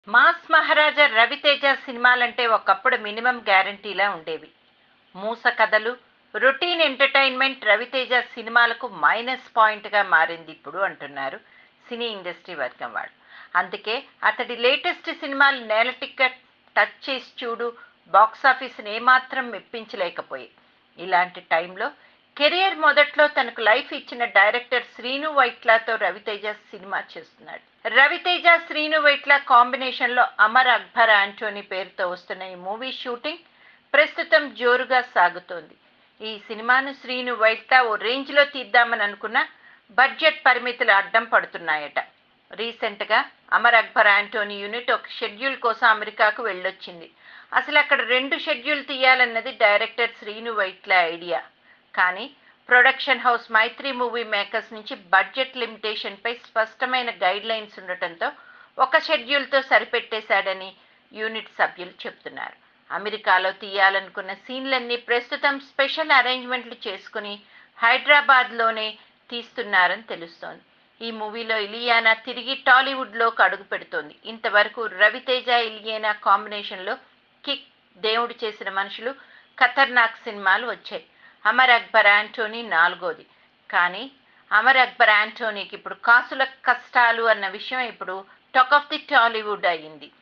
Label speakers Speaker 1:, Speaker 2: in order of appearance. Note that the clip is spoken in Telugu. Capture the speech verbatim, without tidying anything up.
Speaker 1: మాస్ మహారాజా రవితేజ సినిమాలంటే ఒకప్పుడు మినిమం గ్యారంటీలా ఉండేవి. మూస కథలు, రొటీన్ ఎంటర్టైన్మెంట్ రవితేజ సినిమాలకు మైనస్ పాయింట్గా మారింది ఇప్పుడు అంటున్నారు సినీ ఇండస్ట్రీ వర్గం వాళ్ళు. అందుకే అతడి లేటెస్ట్ సినిమాలు నేల టికెట్ టచ్ చేసి చూడు బాక్సాఫీస్ని ఏమాత్రం మెప్పించలేకపోయాయి. ఇలాంటి టైంలో కెరియర్ మొదట్లో తనకు లైఫ్ ఇచ్చిన డైరెక్టర్ శ్రీను వైట్లతో రవితేజ సినిమా చేస్తున్నాడు. రవితేజ శ్రీను వైట్ల కాంబినేషన్లో అమర్ అక్బర్ ఆంటోనీ పేరుతో వస్తున్న ఈ మూవీ షూటింగ్ ప్రస్తుతం జోరుగా సాగుతోంది. ఈ సినిమాను శ్రీను వైట్ల ఓ రేంజ్లో తీద్దామని అనుకున్న బడ్జెట్ పరిమితులు అడ్డం పడుతున్నాయట. రీసెంట్గా అమర్ అక్బర్ ఆంటోనీ యూనిట్ ఒక షెడ్యూల్ కోసం అమెరికాకు వెళ్ళొచ్చింది. అసలు అక్కడ రెండు షెడ్యూల్ తీయాలన్నది డైరెక్టర్ శ్రీను వైట్ల ఐడియా. కానీ production house Mythri movie makers నుంచి బడ్జెట్ లిమిటేషన్పై స్పష్టమైన గైడ్ లైన్స్ ఉండటంతో ఒక షెడ్యూల్తో సరిపెట్టేశాడని యూనిట్ సభ్యులు చెప్తున్నారు. అమెరికాలో తీయాలనుకున్న సీన్లన్నీ ప్రస్తుతం స్పెషల్ అరేంజ్మెంట్లు చేసుకుని హైదరాబాద్లోనే తీస్తున్నారని తెలుస్తోంది. ఈ మూవీలో ఇలియానా తిరిగి టాలీవుడ్లోకి అడుగు పెడుతోంది. ఇంతవరకు రవితేజ ఇలియానా కాంబినేషన్లో కిక్, దేవుడు చేసిన మనుషులు, ఖతర్నాక్ సినిమాలు వచ్చాయి. అమర్ అక్బర్ ఆంటోనీ నాలుగోది. కానీ అమర్ అక్బర్ ఆంటోనీకి ఇప్పుడు కాసుల కష్టాలు అన్న విషయం ఇప్పుడు టాక్ ఆఫ్ ది టాలీవుడ్ అయ్యింది.